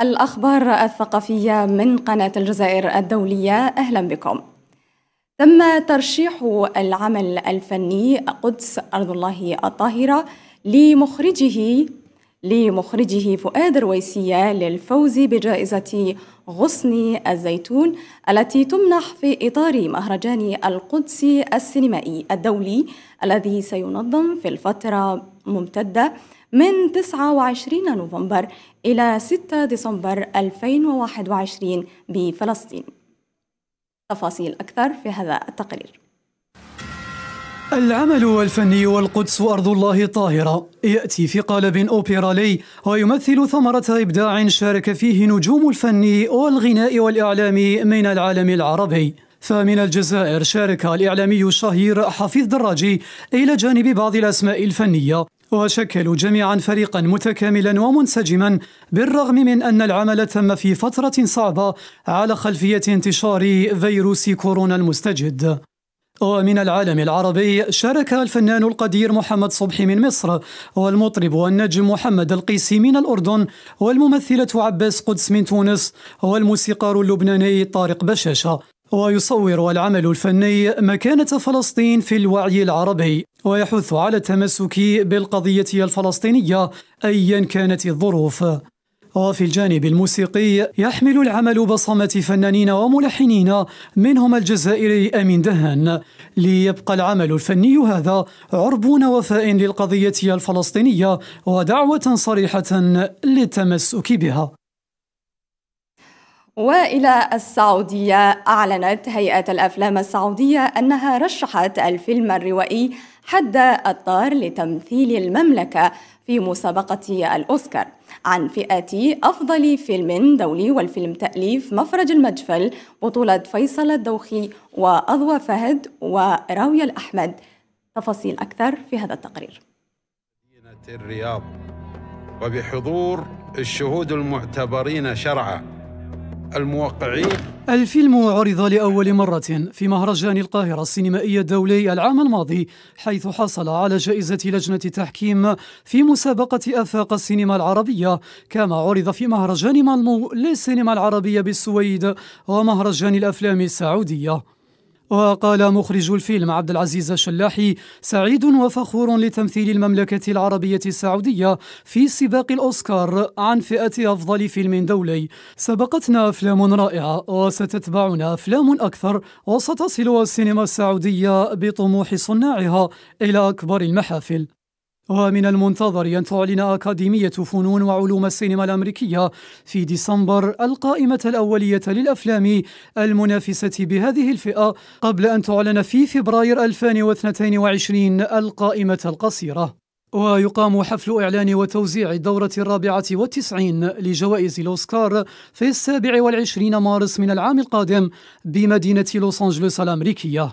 الأخبار الثقافية من قناة الجزائر الدولية، أهلا بكم. تم ترشيح العمل الفني قدس أرض الله الطاهرة لمخرجه فؤاد رويسية للفوز بجائزة غصن الزيتون التي تمنح في إطار مهرجان القدس السينمائي الدولي الذي سينظم في الفترة ممتدة من 29 نوفمبر إلى 6 ديسمبر 2021 بفلسطين. تفاصيل أكثر في هذا التقرير. العمل الفني والقدس أرض الله الطاهرة يأتي في قالب أوبرالي ويمثل ثمرة إبداع شارك فيه نجوم الفن والغناء والإعلام من العالم العربي. فمن الجزائر شارك الإعلامي الشهير حفيظ دراجي إلى جانب بعض الأسماء الفنية، وشكلوا جميعا فريقا متكاملا ومنسجما بالرغم من أن العمل تم في فترة صعبة على خلفية انتشار فيروس كورونا المستجد. ومن العالم العربي شارك الفنان القدير محمد صبحي من مصر، والمطرب والنجم محمد القيسي من الأردن، والممثلة عباس قدس من تونس، والموسيقار اللبناني طارق بشاشة. ويصور العمل الفني مكانة فلسطين في الوعي العربي، ويحث على التمسك بالقضية الفلسطينية أيا كانت الظروف. وفي الجانب الموسيقي يحمل العمل بصمة فنانين وملحنين منهم الجزائري أمين دهان، ليبقى العمل الفني هذا عربون وفاء للقضية الفلسطينية ودعوة صريحة للتمسك بها. وإلى السعودية، أعلنت هيئة الأفلام السعودية أنها رشحت الفيلم الروائي حد الطار لتمثيل المملكة في مسابقة الأوسكار عن فئة أفضل فيلم دولي، والفيلم تأليف مفرج المجفل بطولة فيصل الدوخي وأضوى فهد وراوية الأحمد. تفاصيل أكثر في هذا التقرير. مدينة الرياض وبحضور الشهود المعتبرين شرعا الموقعين. الفيلم عرض لأول مرة في مهرجان القاهرة السينمائي الدولي العام الماضي، حيث حصل على جائزة لجنة تحكيم في مسابقة آفاق السينما العربية، كما عرض في مهرجان مالمو للسينما العربية بالسويد ومهرجان الأفلام السعودية. وقال مخرج الفيلم عبد العزيز الشلاحي: سعيد وفخور لتمثيل المملكة العربية السعودية في سباق الأوسكار عن فئة أفضل فيلم دولي. سبقتنا أفلام رائعة وستتبعنا أفلام أكثر، وستصل السينما السعودية بطموح صناعها إلى أكبر المحافل. ومن المنتظر أن تعلن أكاديمية فنون وعلوم السينما الأمريكية في ديسمبر القائمة الأولية للأفلام المنافسة بهذه الفئة، قبل أن تعلن في فبراير 2022 القائمة القصيرة. ويقام حفل إعلان وتوزيع الدورة 94 لجوائز الأوسكار في 27 مارس من العام القادم بمدينة لوس أنجلوس الأمريكية.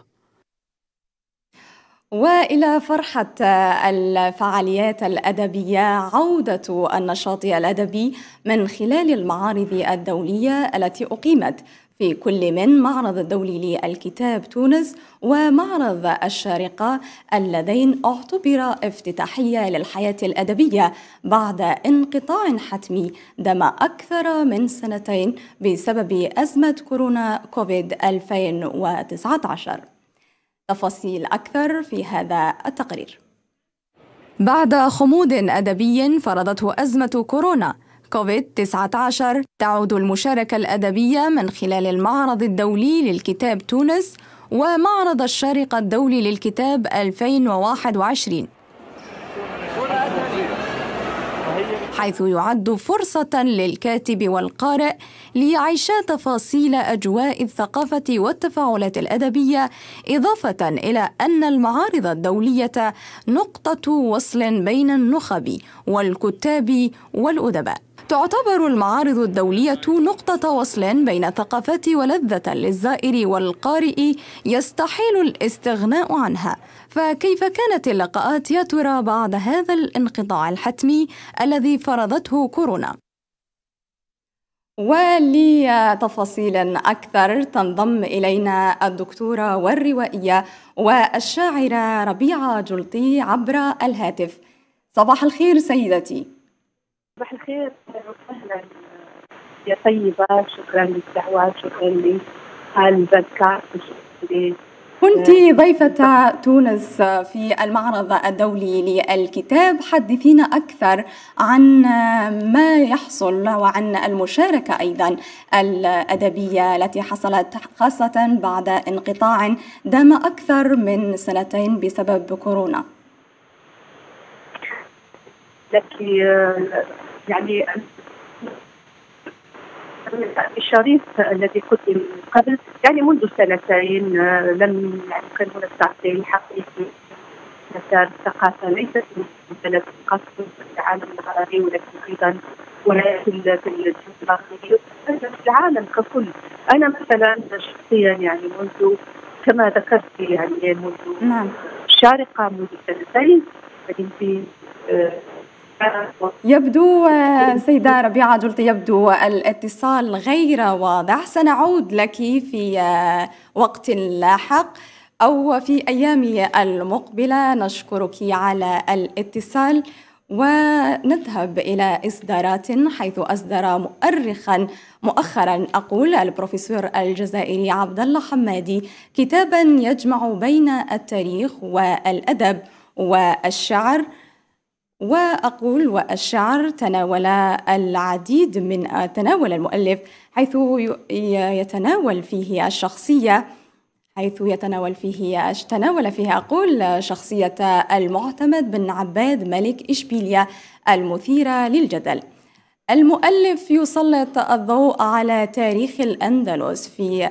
وإلى فرحة الفعاليات الأدبية، عودة النشاط الأدبي من خلال المعارض الدولية التي أقيمت في كل من معرض الدولي للكتاب تونس ومعرض الشارقة، اللذين اعتبر افتتاحية للحياة الأدبية بعد انقطاع حتمي دام أكثر من سنتين بسبب أزمة كورونا كوفيد 2019. تفاصيل أكثر في هذا التقرير. بعد خمود أدبي فرضته أزمة كورونا كوفيد-19، تعود المشاركة الأدبية من خلال المعرض الدولي للكتاب تونس ومعرض الشارقة الدولي للكتاب 2021، حيث يعد فرصة للكاتب والقارئ ليعيشا تفاصيل أجواء الثقافة والتفاعلات الأدبية، إضافة إلى أن المعارض الدولية نقطة وصل بين النخب والكتاب والأدباء. تعتبر المعارض الدولية نقطة وصل بين الثقافات ولذة للزائر والقارئ يستحيل الاستغناء عنها. فكيف كانت اللقاءات يا ترى بعد هذا الانقطاع الحتمي الذي فرضته كورونا؟ ولتفاصيل أكثر تنضم إلينا الدكتورة والروائية والشاعرة ربيعة جلطي عبر الهاتف. صباح الخير سيدتي. صباح الخير وسهلا. يا طيبة، شكرا للدعوة، شكرا لهالبودكاست. كنت ضيفة تونس في المعرض الدولي للكتاب. حدثينا أكثر عن ما يحصل وعن المشاركة أيضا الأدبية التي حصلت، خاصة بعد انقطاع دام أكثر من 2 بسبب كورونا. لك يعني الشريط الذي قدم من قبل، يعني منذ 2 لم كان هناك تعطيل حقيقي. مسار الثقافة ليست في البلد فقط، في العالم العربي ولكن أيضا في العالم ككل. أنا مثلا شخصيا يعني منذ كما ذكرت يعني منذ شارقة منذ 2 في يبدو سيدة ربيعة جلطي، يبدو الاتصال غير واضح. سنعود لك في وقت لاحق أو في أيام المقبلة. نشكرك على الاتصال، ونذهب إلى إصدارات، حيث أصدر مؤخرا البروفيسور الجزائري عبد الله حمادي كتابا يجمع بين التاريخ والأدب والشعر. والشعر تناول العديد من تناول المؤلف، حيث يتناول فيه الشخصية، تناول فيه شخصية المعتمد بن عباد ملك إشبيلية المثيرة للجدل. المؤلف يسلط الضوء على تاريخ الأندلس في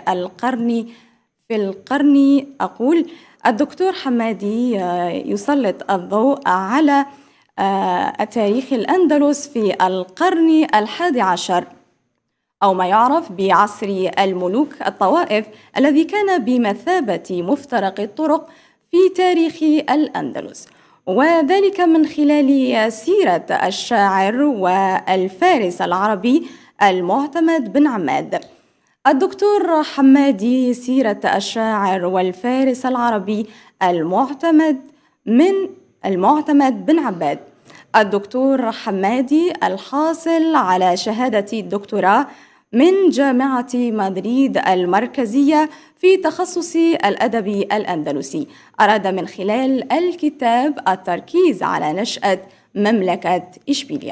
القرن الدكتور حمادي يسلط الضوء على تاريخ الأندلس في القرن 11، أو ما يعرف بعصر الملوك الطوائف، الذي كان بمثابة مفترق الطرق في تاريخ الأندلس، وذلك من خلال سيرة الشاعر والفارس العربي المعتمد بن عماد. الدكتور حمادي سيرة الشاعر والفارس العربي المعتمد بن عباد. الدكتور حمادي الحاصل على شهادة الدكتوراه من جامعة مدريد المركزية في تخصص الأدب الأندلسي، أراد من خلال الكتاب التركيز على نشأة مملكة إشبيلية.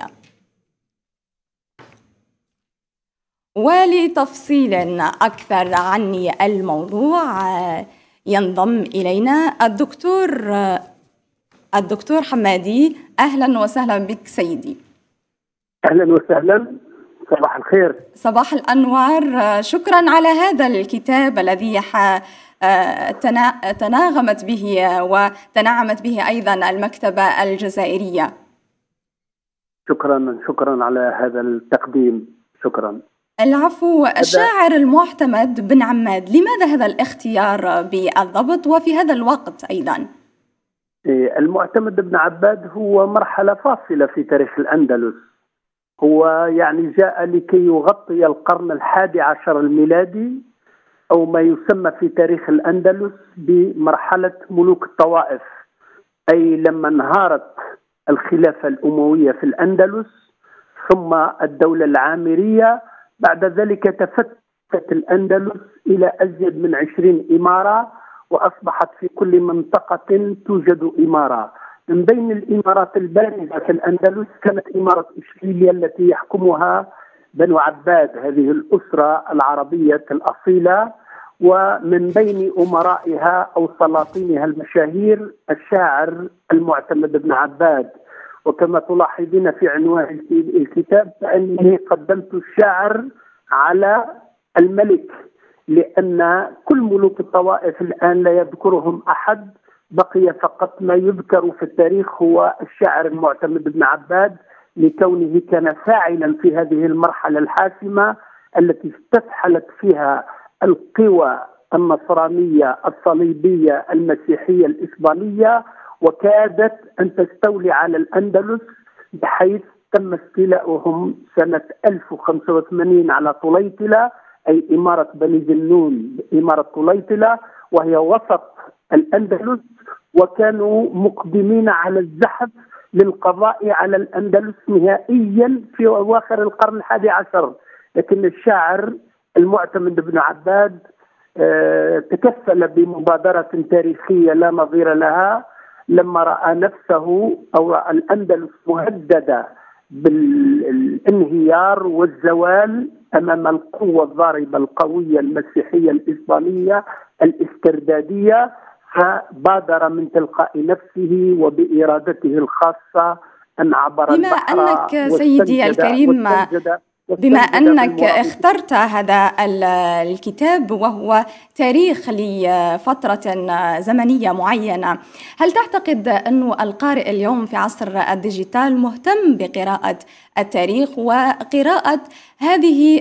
ولتفصيل أكثر عن الموضوع ينضم إلينا الدكتور حمادي. أهلا وسهلا بك سيدي. أهلا وسهلا، صباح الخير. صباح الأنوار. شكرا على هذا الكتاب الذي تناغمت به وتنعمت به أيضا المكتبة الجزائرية. شكرا على هذا التقديم. شكرا. العفو. الشاعر المعتمد بن عماد، لماذا هذا الاختيار بالضبط وفي هذا الوقت أيضا؟ المعتمد بن عباد هو مرحلة فاصلة في تاريخ الأندلس. هو يعني جاء لكي يغطي القرن 11 الميلادي، أو ما يسمى في تاريخ الأندلس بمرحلة ملوك الطوائف، أي لما انهارت الخلافة الأموية في الأندلس ثم الدولة العامرية. بعد ذلك تفتت الأندلس إلى أزيد من 20 إمارة، وأصبحت في كل منطقة توجد إمارة. من بين الإمارات البارزة في الأندلس كانت إمارة إشبيلية التي يحكمها بنو عباد، هذه الأسرة العربية الأصيلة، ومن بين أمرائها أو سلاطينها المشاهير الشاعر المعتمد بن عباد. وكما تلاحظين في عنوان الكتاب فإنني قدمت الشاعر على الملك، لأن كل ملوك الطوائف الآن لا يذكرهم أحد، بقي فقط ما يذكر في التاريخ هو الشاعر المعتمد بن عباد، لكونه كان فاعلا في هذه المرحلة الحاسمة التي استفحلت فيها القوى النصرانية الصليبية المسيحية الإسبانية، وكادت أن تستولي على الأندلس، بحيث تم استيلاؤهم سنة 1085 على طليطلة، أي إمارة بني ذنون، إمارة طليطلة، وهي وسط الأندلس، وكانوا مقدمين على الزحف للقضاء على الأندلس نهائيا في أواخر القرن 11. لكن الشاعر المعتمد بن عباد تكفل بمبادرة تاريخية لا نظير لها لما رأى نفسه أو رأى الأندلس مهددة بالانهيار والزوال أمام القوة الضاربة القوية المسيحية الإسبانية الاستردادية، فبادر من تلقاء نفسه وبإرادته الخاصة أن عبر بما البحر أنك سيدي الكريم، بما أنك اخترت هذا الكتاب وهو تاريخ لفترة زمنية معينة، هل تعتقد أن القارئ اليوم في عصر الديجيتال مهتم بقراءة التاريخ وقراءة هذه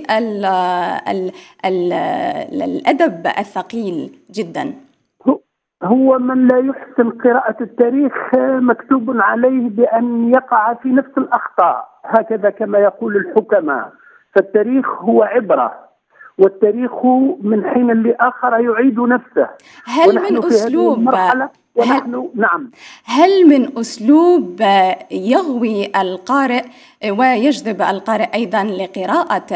الأدب الثقيل جدا؟ هو من لا يحسن قراءة التاريخ مكتوب عليه بأن يقع في نفس الأخطاء، هكذا كما يقول الحكماء. فالتاريخ هو عبرة، والتاريخ من حين لآخر يعيد نفسه. هل من أسلوب نعم، هل من أسلوب يغوي القارئ ويجذب القارئ أيضا لقراءة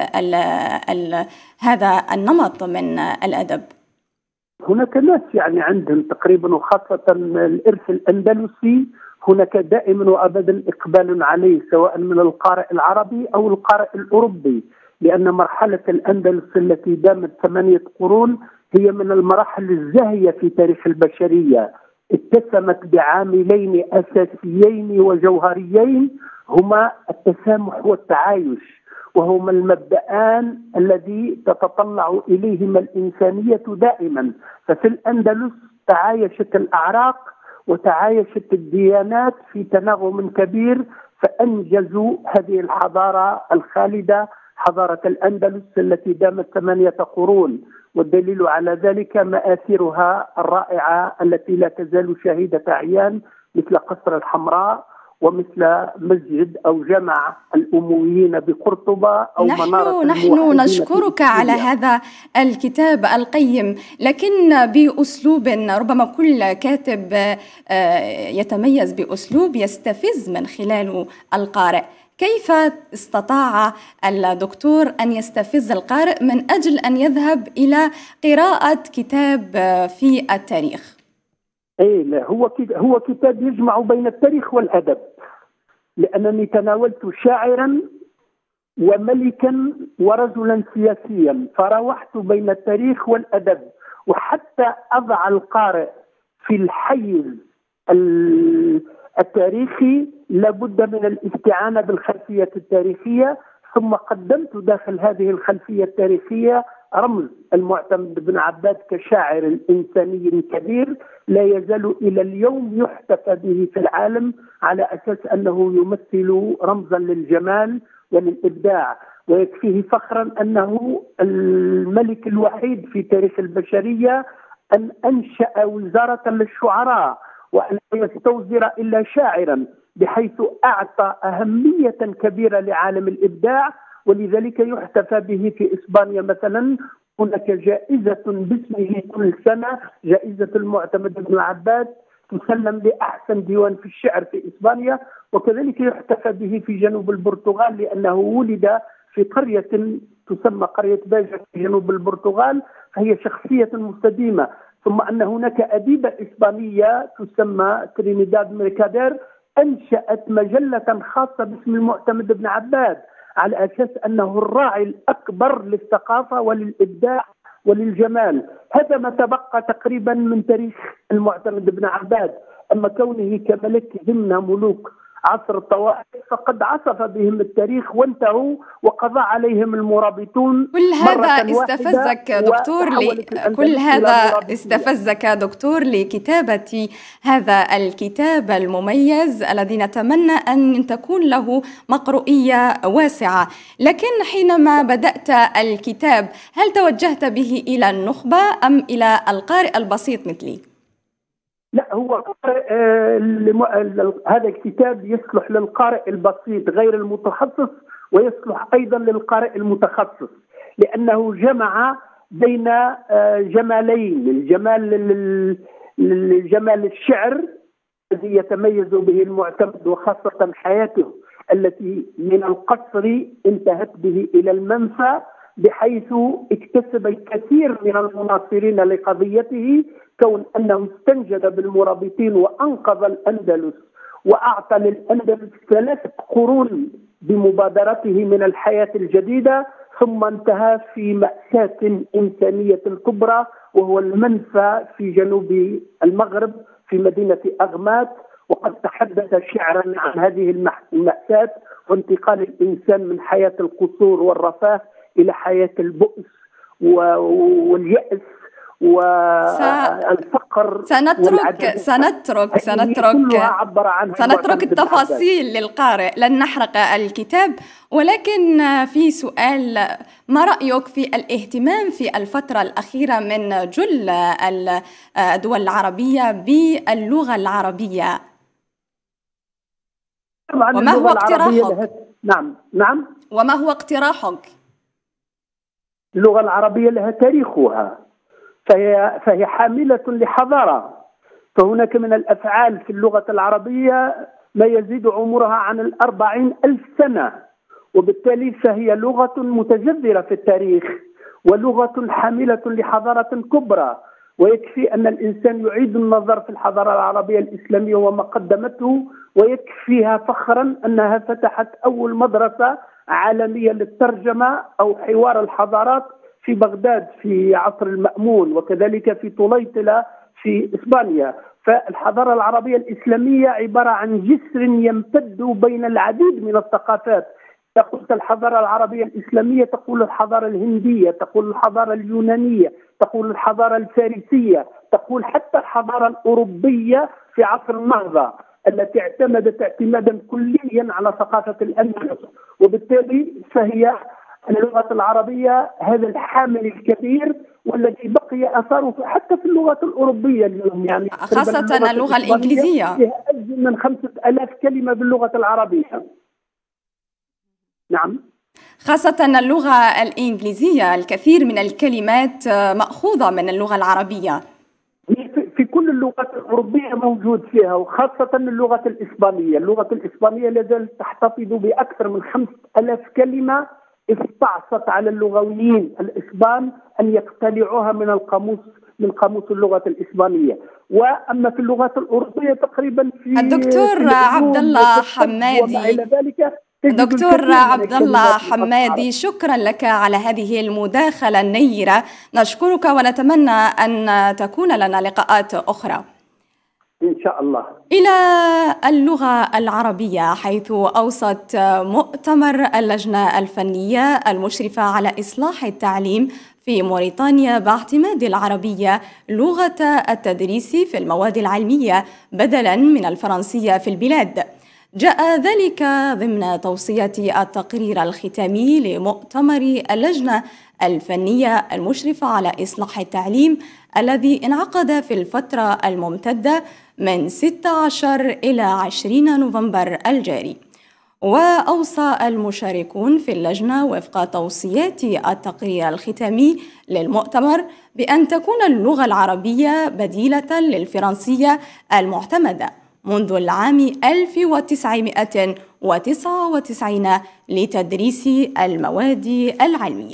هذا النمط من الأدب؟ هناك ناس عندهم تقريبا، وخاصة الإرث الأندلسي، هناك دائما وأبدا إقبال عليه سواء من القارئ العربي أو القارئ الأوروبي، لأن مرحلة الأندلس التي دامت 8 قرون هي من المراحل الزاهية في تاريخ البشرية، اتسمت بعاملين أساسيين وجوهريين هما التسامح والتعايش، وهما المبدأان الذي تتطلع إليهما الإنسانية دائما. ففي الأندلس تعايشت الأعراق وتعايشت الديانات في تناغم كبير، فأنجزوا هذه الحضارة الخالدة، حضارة الأندلس التي دامت 8 قرون. والدليل على ذلك مآثرها الرائعة التي لا تزال شاهدة عيان، مثل قصر الحمراء، ومثل مسجد أو جامع الأمويين بقرطبة أو منارة نحن نشكرك على هذا الكتاب القيم، لكن بأسلوب ربما كل كاتب يتميز بأسلوب يستفز من خلاله القارئ. كيف استطاع الدكتور أن يستفز القارئ من أجل أن يذهب إلى قراءة كتاب في التاريخ؟ لا، هو كتاب يجمع بين التاريخ والأدب، لأنني تناولت شاعرا وملكا ورجلا سياسيا، فروحت بين التاريخ والأدب، وحتى أضع القارئ في الحيز التاريخي لابد من الاستعانة بالخلفية التاريخية، ثم قدمت داخل هذه الخلفية التاريخية رمز المعتمد بن عباد كشاعر إنساني كبير لا يزال إلى اليوم يحتفى به في العالم على أساس أنه يمثل رمزا للجمال وللإبداع. ويكفيه فخرا أنه الملك الوحيد في تاريخ البشرية أن أنشأ وزارة للشعراء وأن يستوزر إلا شاعرا، بحيث أعطى أهمية كبيرة لعالم الإبداع. ولذلك يحتفى به في إسبانيا مثلا، هناك جائزة باسمه كل سنة، جائزة المعتمد بن عباد، تسلم لأحسن ديوان في الشعر في إسبانيا. وكذلك يحتفى به في جنوب البرتغال، لأنه ولد في قرية تسمى قرية باجة في جنوب البرتغال، فهي شخصية مستديمة. ثم أن هناك أديبة إسبانية تسمى ترينيداد ميركادير أنشأت مجلة خاصة باسم المعتمد بن عباد، على أساس أنه الراعي الأكبر للثقافة وللإبداع وللجمال. هذا ما تبقى تقريبا من تاريخ المعتمد بن عباد. أما كونه كملك ضمن ملوك عصر الطوائف فقد عصف بهم التاريخ وانتهوا وقضى عليهم المرابطون. كل هذا استفزك دكتور لكتابة هذا الكتاب المميز الذي نتمنى أن تكون له مقروئية واسعة. لكن حينما بدأت الكتاب هل توجهت به إلى النخبة أم إلى القارئ البسيط مثلي؟ لا، هو هذا الكتاب يصلح للقارئ البسيط غير المتخصص، ويصلح أيضا للقارئ المتخصص، لأنه جمع بين جمالين: الجمال الشعر الذي يتميز به المعتمد، وخاصة حياته التي من القصر انتهت به إلى المنفى، بحيث اكتسب الكثير من المناصرين لقضيته، كون أنه استنجد بالمرابطين وأنقذ الأندلس وأعطى للأندلس 3 قرون بمبادرته من الحياة الجديدة، ثم انتهى في مأساة إنسانية كبرى، وهو المنفى في جنوب المغرب في مدينة أغمات. وقد تحدث شعرا عن هذه المأساة وانتقال الإنسان من حياة القصور والرفاه إلى حياة البؤس واليأس والفقر سنترك التفاصيل للقارئ، لن نحرق الكتاب. ولكن في سؤال، ما رأيك في الاهتمام في الفترة الأخيرة من جل الدول العربية باللغة العربية؟ وما هو اقتراحك؟ نعم. وما هو اقتراحك؟ اللغة العربية لها تاريخها، فهي حاملة لحضارة، فهناك من الأفعال في اللغة العربية ما يزيد عمرها عن 40,000 سنة، وبالتالي فهي لغة متجذرة في التاريخ ولغة حاملة لحضارة كبرى. ويكفي أن الإنسان يعيد النظر في الحضارة العربية الإسلامية وما قدمته، ويكفيها فخرا أنها فتحت أول مدرسة عالمية للترجمة أو حوار الحضارات في بغداد في عصر المأمون، وكذلك في طليطلة في إسبانيا. فالحضارة العربية الإسلامية عبارة عن جسر يمتد بين العديد من الثقافات. إذا قلت الحضارة العربية الإسلامية تقول الحضارة الهندية، تقول الحضارة اليونانية، تقول الحضارة الفارسية، تقول حتى الحضارة الأوروبية في عصر النهضة التي اعتمدت اعتمادا كليا على ثقافة الأندلس. وبالتالي فهي اللغة العربية هذا الحامل الكبير والذي بقي أثاره حتى في اللغات الأوروبية اليوم، يعني خاصة اللغة الإنجليزية فيها أكثر من 5000 كلمة باللغة العربية. نعم، خاصة اللغة الإنجليزية الكثير من الكلمات مأخوذة من اللغة العربية. في كل اللغات الأوروبية موجود فيها، وخاصة اللغة الإسبانية. اللغة الإسبانية لازالت تحتفظ بأكثر من 5000 كلمة استعصت على اللغويين الإسبان أن يقتلعوها من قاموس اللغة الإسبانية. وأما في اللغات الأوروبية تقريبا في الدكتور عبد الله حمادي، دكتور عبد الله حمادي، شكرا لك على هذه المداخلة النيرة، نشكرك ونتمنى أن تكون لنا لقاءات أخرى إن شاء الله. إلى اللغة العربية، حيث أوصت مؤتمر اللجنة الفنية المشرفة على إصلاح التعليم في موريتانيا باعتماد العربية لغة التدريس في المواد العلمية بدلاً من الفرنسية في البلاد. جاء ذلك ضمن توصية التقرير الختامي لمؤتمر اللجنة الفنية المشرفة على إصلاح التعليم الذي انعقد في الفترة الممتدة من 16 إلى 20 نوفمبر الجاري. وأوصى المشاركون في اللجنة وفق توصيات التقرير الختامي للمؤتمر بأن تكون اللغة العربية بديلة للفرنسية المعتمدة منذ العام 1999 لتدريس المواد العلمية.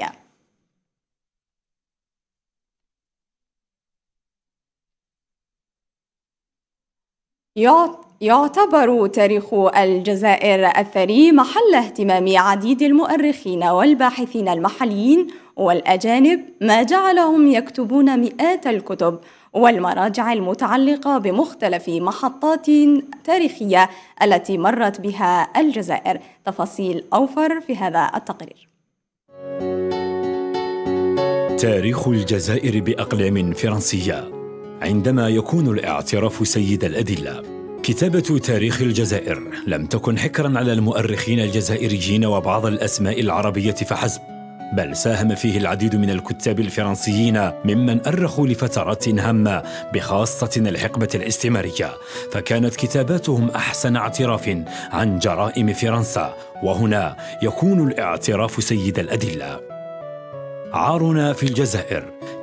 يعتبر تاريخ الجزائر الثري محل اهتمام عديد المؤرخين والباحثين المحليين والأجانب، ما جعلهم يكتبون مئات الكتب والمراجع المتعلقة بمختلف محطات تاريخية التي مرت بها الجزائر. تفاصيل أوفر في هذا التقرير. تاريخ الجزائر بأقلام فرنسية عندما يكون الاعتراف سيد الأدلة. كتابة تاريخ الجزائر لم تكن حكراً على المؤرخين الجزائريين وبعض الأسماء العربية فحسب، بل ساهم فيه العديد من الكتاب الفرنسيين ممن أرخوا لفترات هامة بخاصة الحقبة الاستعمارية، فكانت كتاباتهم أحسن اعتراف عن جرائم فرنسا، وهنا يكون الاعتراف سيد الأدلة. عارنا في الجزائر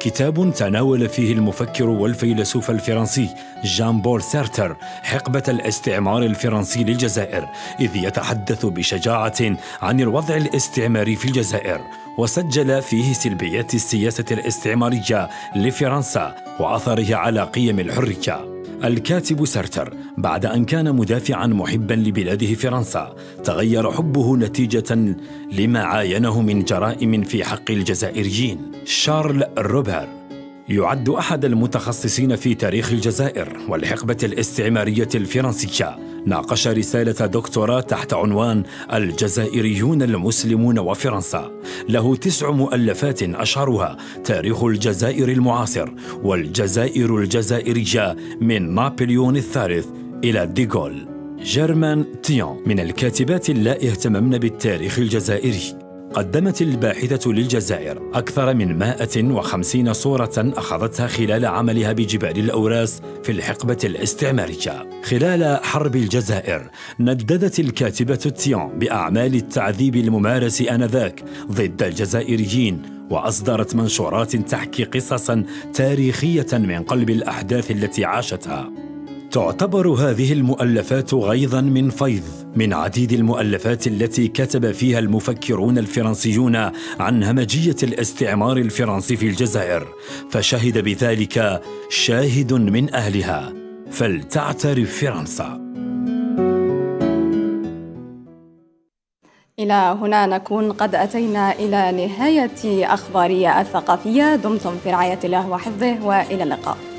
كتاب تناول فيه المفكر والفيلسوف الفرنسي جان بول سارتر حقبة الاستعمار الفرنسي للجزائر، إذ يتحدث بشجاعة عن الوضع الاستعماري في الجزائر، وسجل فيه سلبيات السياسة الاستعمارية لفرنسا وأثره على قيم الحرية. الكاتب سارتر بعد أن كان مدافعاً محباً لبلاده فرنسا تغير حبه نتيجة لما عاينه من جرائم في حق الجزائريين. شارل روبر يعد أحد المتخصصين في تاريخ الجزائر والحقبة الاستعمارية الفرنسية. ناقش رسالة دكتوراه تحت عنوان الجزائريون المسلمون وفرنسا. له 9 مؤلفات أشهرها تاريخ الجزائر المعاصر والجزائر الجزائرية من نابليون الثالث إلى ديغول. جيرمان تيون من الكاتبات اللائي اهتممن بالتاريخ الجزائري. قدمت الباحثة للجزائر أكثر من 150 صورة أخذتها خلال عملها بجبال الأوراس في الحقبة الاستعمارية. خلال حرب الجزائر نددت الكاتبة تيون بأعمال التعذيب الممارس آنذاك ضد الجزائريين، وأصدرت منشورات تحكي قصصاً تاريخية من قلب الأحداث التي عاشتها. تعتبر هذه المؤلفات غيظاً من فيض من عديد المؤلفات التي كتب فيها المفكرون الفرنسيون عن همجية الاستعمار الفرنسي في الجزائر، فشهد بذلك شاهد من أهلها، فلتعترف فرنسا. إلى هنا نكون قد أتينا إلى نهاية أخبارية الثقافية. دمتم في رعاية الله وحفظه، وإلى اللقاء.